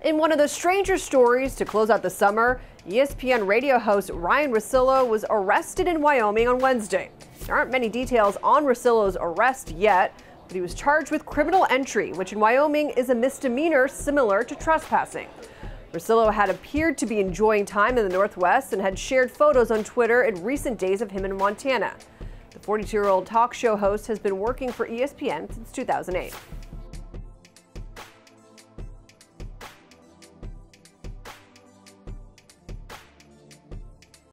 In one of the stranger stories to close out the summer, ESPN Radio host Ryen Russillo was arrested in Wyoming on Wednesday. There aren't many details on Russillo's arrest yet, but he was charged with criminal entry, which in Wyoming is a misdemeanor similar to trespassing. Russillo had appeared to be enjoying time in the Northwest and had shared photos on Twitter in recent days of him in Montana. The 42-year-old talk show host has been working for ESPN since 2008.